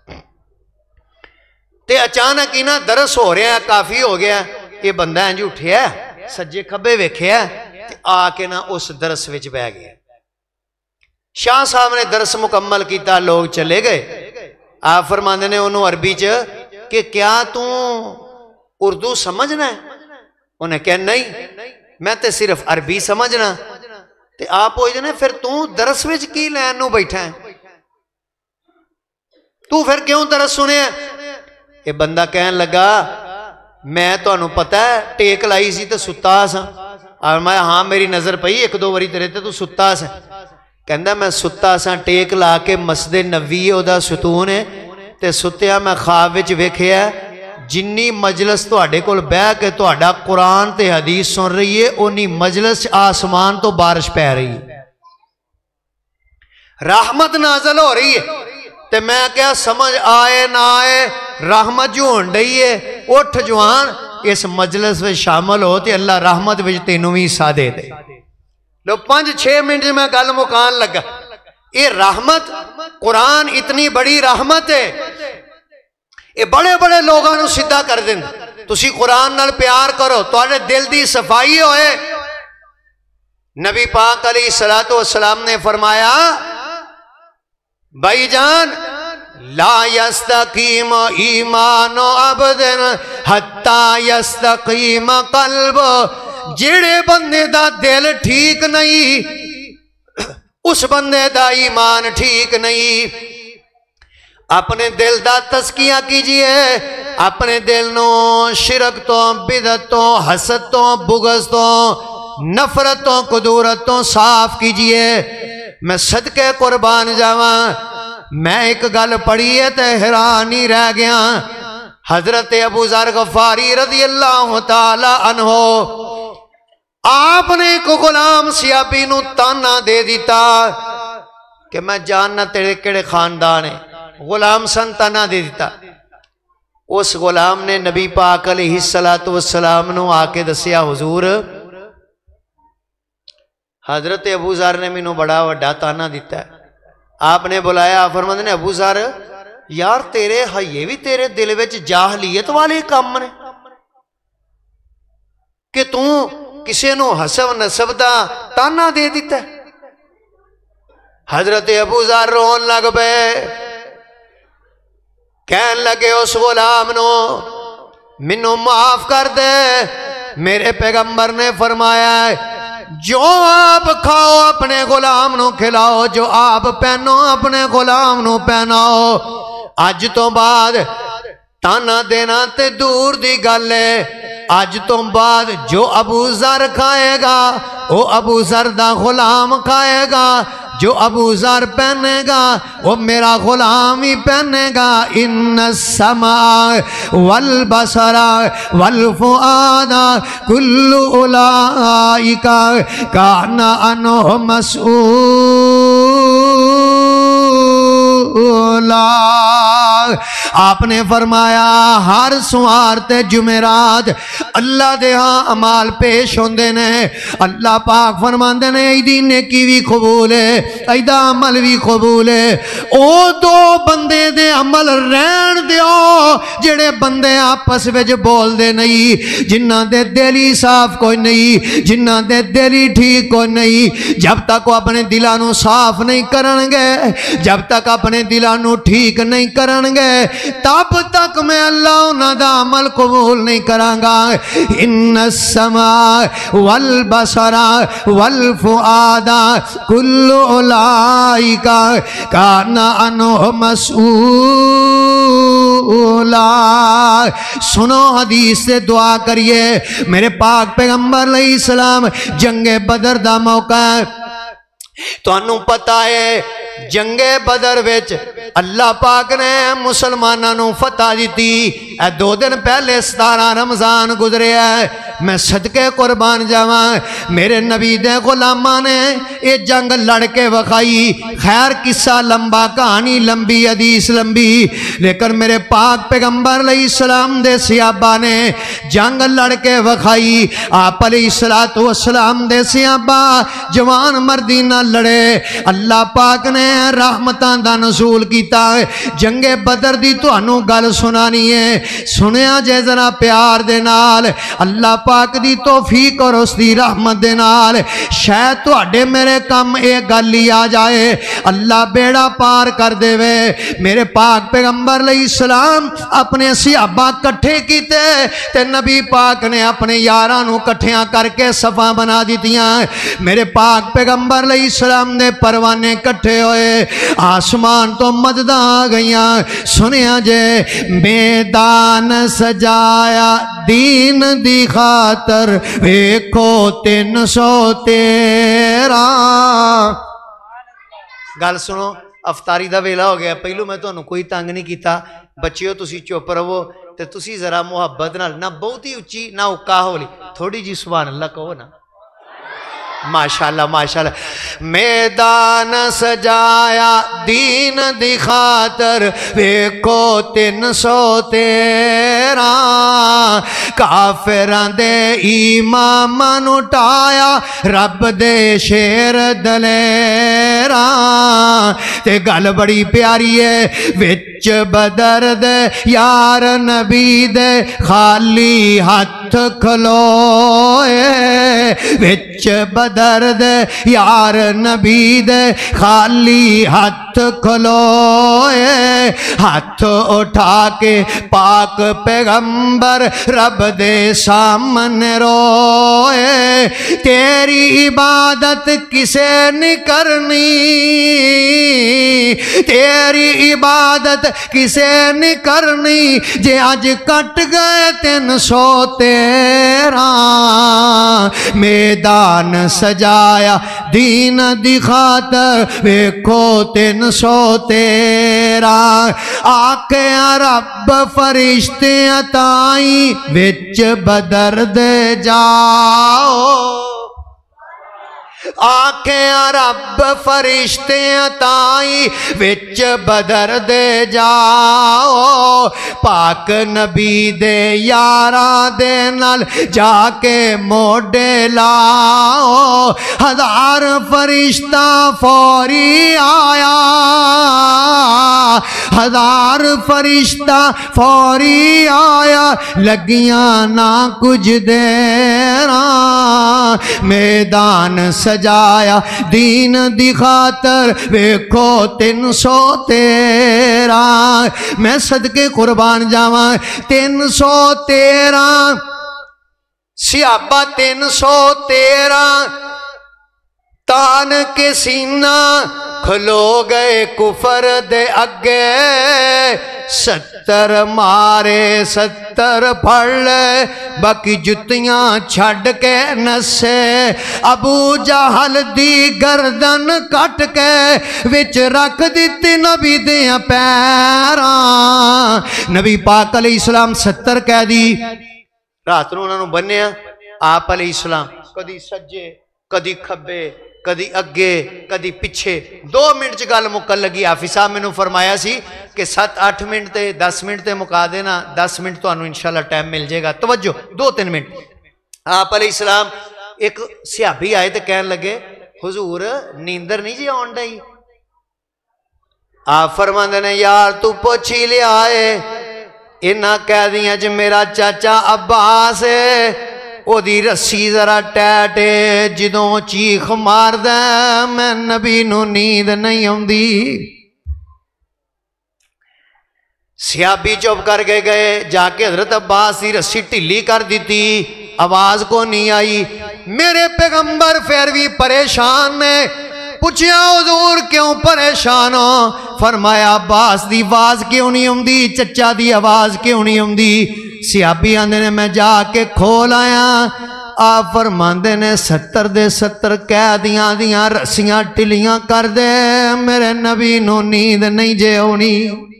تے اچانک ہی نا درس ہو رہا ہے کافی ہو گیا یہ بندہ انج اٹھیا سجے کھبے ویکھیا تے آ کے نا اس درس وچ بہ گیا شاہ صاحب نے درس مکمل کیتا لوگ چلے گئے آپ فرماندے نے انہوں عربی چ کہ کیا تو اردو سمجھنا ہے انہیں کہا نہیں میں تے صرف عربی سمجھنا تے آپ ہوئی جانے پھر تو درس وچ کی لین نو بیٹھا ہے تو پھر کیوں درس سنے ہیں یہ بندہ کہنے لگا میں تو انہوں پتہ ہے ٹیک لائی سی تو ستا سا اور میں ہاں میری نظر پئی ایک دو وری تیرے تو ستا سا کہندہ میں ستا سا ٹیک لا کے مسجد نبوی او دا ستون ہے تے ستیا میں خواب وچ ویکھیا جنی مجلس تو اڈے کول بہ کے تو اڈا قرآن تے حدیث سن رہی ہے انہی مجلس آسمان تو بارش پہ رہی ہے رحمت نازل ہو رہی ہے تے میں کیا سمجھ آئے نہ آئے رحمت جو ہنڈئی ہے اٹھ جوان اس مجلس میں شامل ہو تے اللہ رحمت وچ تینوں بھی حصہ دے دے لو 5-6 منٹ میں گل مکان لگا یہ رحمت قرآن اتنی بڑی رحمت ہے یہ بڑے بڑے لوگوں نے سیدھا کر دیں تسی قرآن نال پیار کرو تو آنے دل دی صفائی ہوئے نبی پاک علیہ السلام نے فرمایا بھائی جان لا یستقیم ایمان عبد حتی یستقیم قلب جڑے بندے دا دل ٹھیک نہیں اس بندے دا ایمان ٹھیک نہیں اپنے دل دا تزکیہ کیجئے، اپنے دل نو شرک تو، بدعت تو، حسد تو، بغض تو، نفرت تو، کدورت تو صاف کیجئے۔ میں صدقے قربان جاواں، میں ایک گل پڑھی ہے تے حیران ہی رہ گیا۔ حضرت ابو ذر غفاری رضی اللہ تعالی عنہ، آپ نے ایک غلام سیابی نو تانا دے دیتا کہ میں جاننا تیرے کڑے خاندان ہے، غلام سن تانا دے دیتا۔ اس غلام نے نبی پاک علیہ السلام نو آ کے دسیا، حضور حضرت ابو ذر نے مینوں بڑا وڈا تانا دیتا ہے۔ آپ نے بلایا، فرماندے نے ابو ذر یار تیرے یہ بھی تیرے دل وچ جاہلیت والے کام نے کہ تو کسے نو حسب نسب دا تانا دے دیتا ہے۔ حضرت ابو ذر رون لگ پے، کہن لگے اس غلام نو منو معاف کر دے، میرے پیغمبر نے فرمایا ہے جو آپ کھاؤ اپنے غلام نو کھلاؤ، جو آپ پہنو اپنے غلام نو پہناؤ۔ آج تو بعد تانا دینا تے دور دی گل ہے، آج تو بعد جو ابو ذر کھائے گا وہ ابو ذر دا غلام کھائے گا، جو ابو ذر پہنے گا وہ میرا غلام ہی پہنے گا۔ ان السماء والبصر والفؤاد کل اولئک کان عنہ مسئولا۔ آپ نے فرمایا ہر سوار تے جمعرات اللہ دے ہاں عمال پیش ہوندے نے، اللہ پاک فرماندے نے ایدی نیکی بھی قبول ہے، ایدہ عمل بھی قبول ہے۔ او دو بندے دے عمل رہن دیو جڑے بندے آپس وچ بول دے نہیں، جنہ دے دلی صاف کوئی نہیں، جنہ دے دلی ٹھیک کوئی نہیں۔ جب تک وہ اپنے دلانو صاف نہیں کرنگے، جب تک اپنے دلانو ٹھیک نہیں کرنگے، تب تک میں اللہ انہاں دا عمل قبول نہیں کرانگا۔ ان السماء والبصر والفؤاد کل اولئک کان عنہ مسئولا۔ سنو حدیث سے دعا کریے، میرے پاک پیغمبر علیہ السلام جنگ بدر دا موقع ہے، تو انہوں پتہ ہے جنگ بدر وچ اللہ پاک نے مسلمانوں نو فتح دیتی۔ 2 دن پہلے 17 رمضان گزرے ہے، میں صدقے قربان جاواں میرے نبی دے غلاماں نے یہ جنگ لڑ کے وکھائی۔ خیر قصہ لمبا، کہانی لمبی، حدیث لمبی، لیکن میرے پاک پیغمبر علیہ السلام دے صحابہ نے جنگ لڑ کے وکھائی۔ آپ علیہ السلام دے صحابہ جوان مردی نہ لڑے، اللہ پاک نے رحمتاں دا نزول کیتا ہے۔ جنگ بدر دی تو انو گل سنانی ہے، سنیا جے ذرا پیار دے نال، اللہ پاک دی توفیق اور اس دی رحمت دے نال، شاید تو اڈے میرے کم ایک گلی آ جائے، اللہ بیڑا پار کر دے وے۔ میرے پاک پیغمبر علیہ السلام اپنے صحابہ کٹھے کیتے تے نبی پاک نے اپنے یاراں نو کٹھیاں کر کے صفاں بنا دیتیاں۔ میرے پاک پیغمبر علیہ السلام نے پروانے کٹھے ہوئے، آسمان تو مدداں آ گئیاں۔ سنیا جے میدان سجایا دین دی خاطر ویکھو 313۔ گل سنو، افطاری دا ویلا ہو گیا، پہلو میں تو کوئی تنگ نہیں کیتا، بچیو تسی چپ رہو تے تسی ذرا محبت نال، نہ بہت ہی اچھی نہ اکا ہولی، تھوڑی جی سبحان اللہ کہو نا، ماشاءاللہ ماشاءاللہ۔ میدان سجایا دین دی خاطر ویکھو 313، کافراں دے ایمان اٹھایا رب دے شیر دلیراں۔ تے گل بڑی پیاری ہے، وچ بدر دے یار نبی دے خالی ہاتھ کھلوئے، وچ بدر دے یار نبی دے خالی ہاتھ کھلوئے، ہاتھ اٹھا کے پاک پیغمبر رب دے سامنے روئے تیری عبادت کسے نہیں کرنی تیری عبادت کسے نہیں کرنی جے آج کٹ گئے 313 میدان سجایا دین دی خاطر ویکھو 313 آکے رب فرشتے تائیں وچ بدر دے جاؤ آنکھیں رب فرشتے تائیں وچ بدر دے جاؤ پاک نبی دے یاراں دے نال جا کے موڈے لاؤ 1000 فرشتہ فوری آیا 1000 فرشتہ فوری آیا لگیاں نہ کچھ دیراں میدان سجایا دین دی خاطر ویکھو 313 میں صدقے قربان جاواں 313 صحابہ 313 تان کے سینہ کھلو گئے کفر دے اگے 70 مارے 70 پھڑ لے باقی جتیاں چھڑ کے نسے ابو جہل دی گردن کٹ کے وچ رکھ دیتی نبی دیاں پیراں نبی پاک علیہ السلام 70 کہہ دی رات نو انہوں نے بنیا آپ علیہ السلام کدی سجے کدی کھبے کدی اگے کدی پچھے 2 منٹ چگل مکل لگی حافظ صاحب میں نے فرمایا سی کہ 7-8 منٹ تے 10 منٹ تے مکا دینا 10 منٹ تو انہوں انشاءاللہ ٹائم مل جائے گا توجہ 2-3 منٹ آپ علیہ السلام ایک صحابی آئے تے کہنے لگے حضور نیندر نہیں جی آن ڈائی آپ فرماندے نے یار تو پوچھی لے آئے انہاں کہہ دیاں جو میرا چاچا عباس ہے او دی رسی ذرا ٹیٹے جدوں چیخ مار دے میں نبی نو نیند نہیں ہوندی صحابی چپ کر کے گئے جا کے حضرت عباس دی رسی ٹھلی کر دیتی آواز کو نہیں آئی میرے پیغمبر پھر بھی پریشان نے پوچھیا حضور کیوں پریشان ہو فرمایا عباس دی آواز کیوں نہیں ہوندی چچا دی آواز کیوں نہیں ہوندی صحابی آندے نے میں جا کے کھول آیا آپ فرماندے نے 70 دے 70 قیدیاں دیاں رسیاں ٹلیاں کر دے میرے نبی نو نیند نہیں جے ہونی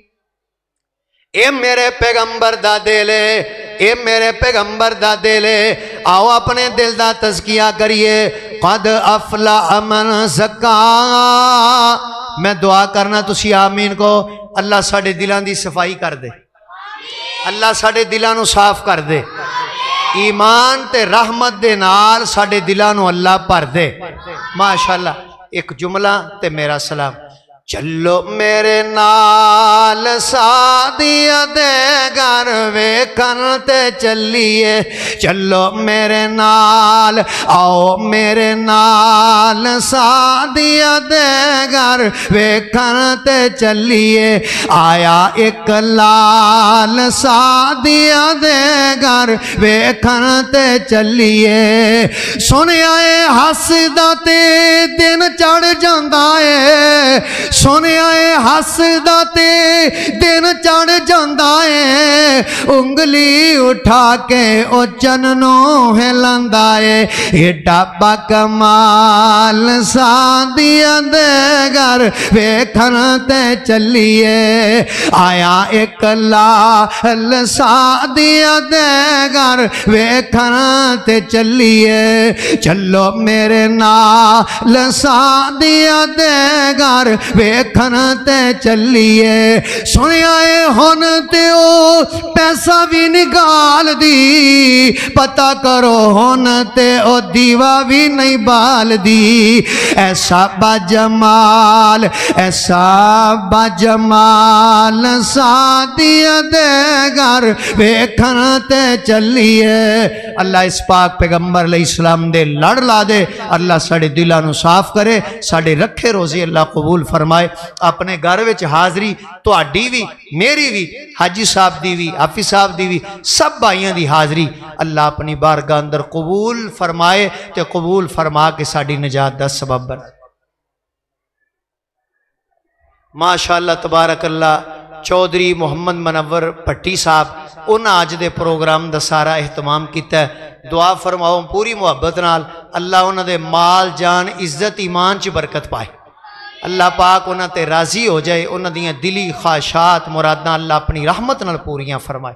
اے میرے پیغمبر دا دلے اے میرے پیغمبر دا دلے آؤ اپنے دل دا تزکیہ کریے قد افلح من زکا میں دعا کرنا تسی آمین کو اللہ ساڑھے دلان دی صفائی کر دے اللہ ساڑھے دلانو صاف کر دے ایمان تے رحمت دے نال ساڑھے دلانو اللہ پر دے ماشاءاللہ ایک جملہ تے میرا سلام چلو میرے نال سادیہ دے گھر ویکھن تے چلیے چلو میرے نال آؤ میرے نال سادیہ دے گھر ویکھن تے چلیے آیا ایک لال سادیہ دے گھر ویکھن تے چلیے سنے آئے ہسدا تے دن چڑھ جاندا ہے سنے آئے ہسدا تے دن چڑھ جاندا ہے انگلی اٹھا کے او چننوں ہلاندا ہے ایڈا با کمال سادیہ دے گھر ویکھن تے چلیے آیا ایک لال سادیہ دے گھر ویکھن تے چلیے چلو میرے نال سادیہ دے گھر ویکھن تے چلیے سنے آئے ہون تے او پیسہ بھی نکال دی پتہ کرو ہون تے او دیوا بھی نہیں بال دی ایسا باجمال سادیہ دے گھر ویکھن تے چلیے اللہ اس پاک پیغمبر علیہ السلام دے لڑ لا دے اللہ ساڑھے دلانو صاف کرے ساڑھے رکھے روزی اللہ قبول فرما فرمائے اپنے گھر وچ حاضری تہاڈی بھی میری بھی حاجی صاحب دی بھی حافظ صاحب دی بھی سب بھائیاں دی حاضری اللہ اپنی بارگاہ اندر قبول فرمائے تے قبول فرما کے ساڈی نجات دا سبب بنا ماشاءاللہ تبارک اللہ چودھری محمد منور پٹی صاحب انہاں اج دے پروگرام دا سارا اہتمام کیتا ہے دعا فرماؤ پوری محبت نال اللہ انہاں دے مال جان عزت ایمان چ برکت پائے اللہ پاک انہاں تے راضی ہو جائے انہاں دیاں دلی خواہشات مراداں اللہ اپنی رحمت نال پوریاں فرمائے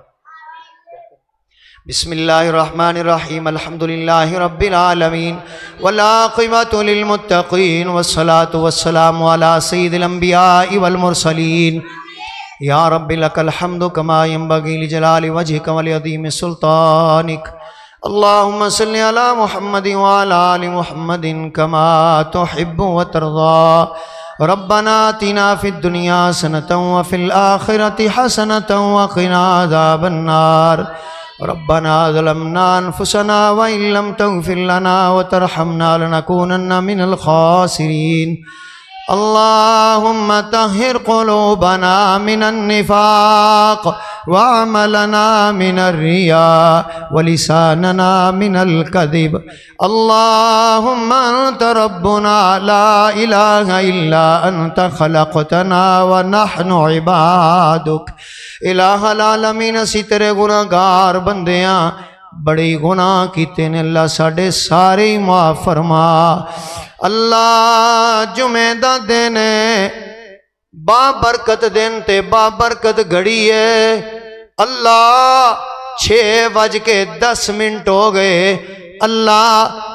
بسم اللہ الرحمن الرحیم الحمدللہ رب العالمین والعاقبۃ للمتقین والصلاة والسلام علی سید الانبیاء والمرسلین یا رب لک الحمد کما ینبغی لجلال وجہک ولعظیم سلطانک اللہم صلی علی محمد وعلی آل محمد کما تحب وترضى ربنا آتنا فی الدنیا حسنۃ وفی الآخرۃ حسنۃ وقنا عذاب النار ربنا ظلمنا انفسنا وإن لم تغفر لنا وترحمنا لنكونن من الخاسرين اللهم طهر قلوبنا من النفاق وعملنا من الرياء ولساننا من الكذب اللهم أنت ربنا لا إله إلا أنت خلقتنا ونحن عبادك الہ العالمین اسی تیرے گناہگار بندیاں بڑی گناہ کیتے نے اللہ ساڑے سارے معاف فرما اللہ جمعہ دا دن با برکت دن تے با برکت گھڑی ہے اللہ 6:10 ہو گئے اللہ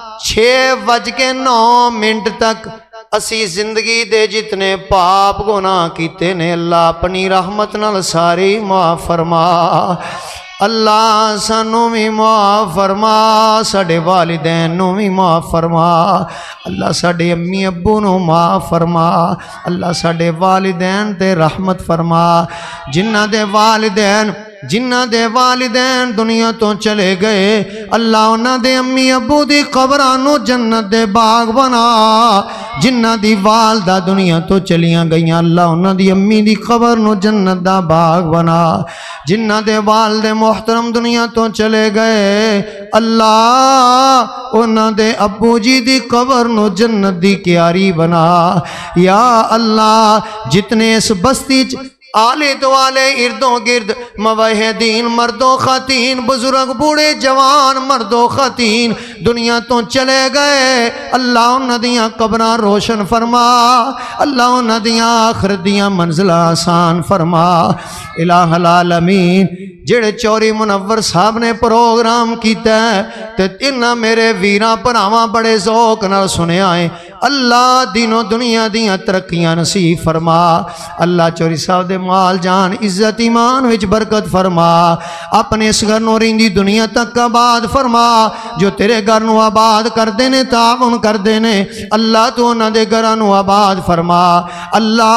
6:09 تک اسی زندگی دے جتنے پاپ گناہ کیتے نے اللہ اپنی رحمت نال ساری معاف فرما اللہ سانو بھی معاف فرما ساڑے والدین نو بھی معاف فرما اللہ ساڑے امی ابو نو معاف فرما اللہ ساڑے والدین تے رحمت فرما جنہ دے والدین دنیا تو چلے گئے اللہ انہ دے امی ابو دی قبرانو جنت دے باغ بنا جنہ دی والدہ دنیا تو چلیاں گئیاں اللہ انہ دی امی دی قبر نو جنت دا باغ بنا جنہ دے والد محترم دنیا تو چلے گئے اللہ انہ دے ابو جی دی قبر نو جنت دی کیاری بنا یا اللہ جتنے اس بستی آلے دوالے اردوں گرد موحدین مردوں خواتین بزرگ بوڑے جوان مردوں خواتین دنیا تو چلے گئے اللہ انہ دیاں قبراں روشن فرما اللہ انہ دیاں آخرت دیاں منزلہ آسان فرما الہ العالمین جڑے چوری منور صاحب نے پروگرام کیتا ہے تے انہاں میرے ویراں پراواں بڑے ذوق نال سنے آئے اللہ دین و دنیا دیاں ترقیاں نصیب فرما اللہ چوری صاحب دے مال جان عزت ایمان وچ برکت فرما اپنے اس گھر نو رہندی دنیا تک آباد فرما جو تیرے گھر نو آباد کر دینے تعاون کر دینے اللہ تو نہ دے گھر نو آباد فرما اللہ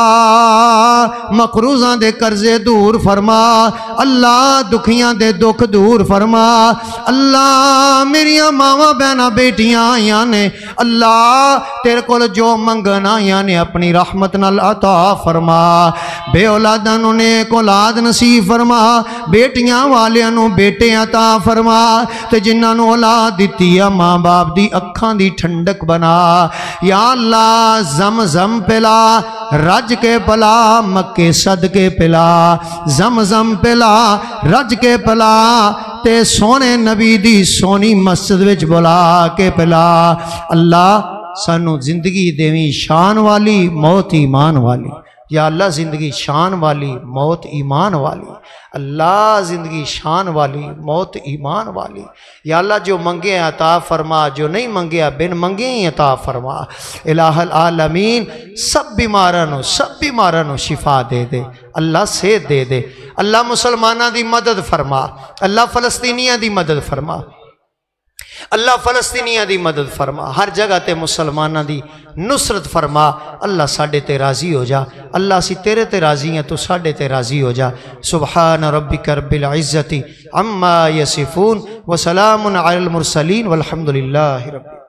مقروضاں دے قرضے دور فرما اللہ دکھیاں دے دکھ دور فرما اللہ میریاں ماواں بہناں بیٹیاں آیاں نے اللہ تیرے کول جو منگن آیاں نے اپنی رحمت نال عطا فرما بے اولاداں نو نیک اولاد نصیب فرما بیٹیاں والیاں نو بیٹے عطا فرما تے جنہاں نو اولاد دتی ہے ماں باپ دی اکھاں دی ٹھنڈک بنا یا اللہ زم زم پلا رج کے پلا مکے صد کے پلا زم زم پلا رج کے پلا تے سونے نبی دی سونی مسجد وچ بلا کے پلا اللہ سانو زندگی دیویں شان والی موت ایمان والی یا اللہ زندگی شان والی موت ایمان والی اللہ زندگی شان والی موت ایمان والی یا اللہ جو منگے عطا فرما جو نہیں منگے بن منگے ہی عطا فرما الہ العالمین سب بیمارانو شفا دے دے اللہ صحت دے دے اللہ مسلمانہ دی مدد فرما اللہ فلسطینیہ دی مدد فرما اللہ فلسطینیہ دی مدد فرما ہر جگہ تے مسلمانہ دی نصرت فرما اللہ ساڑھے تے راضی ہو جا اللہ سی تیرے تے راضی ہیں تو ساڑھے تے راضی ہو جا سبحان ربک رب العزت عما یصفون وسلام علی المرسلین والحمدللہ رب